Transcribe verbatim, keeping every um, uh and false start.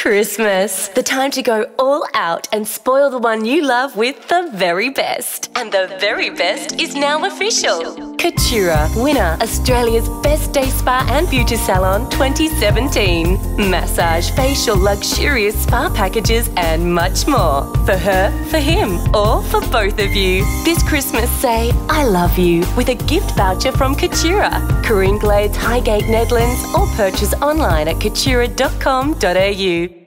Christmas, the time to go all out and spoil the one you love with the very best. And the very best is now official. Katura, winner Australia's Best Day Spa and Beauty Salon twenty seventeen. Massage, facial, luxurious spa packages and much more. For her, for him, or for both of you. This Christmas say, I love you with a gift voucher from Katura. Careen Glades, Highgate, Nedlands, or purchase online at katura dot com dot a u.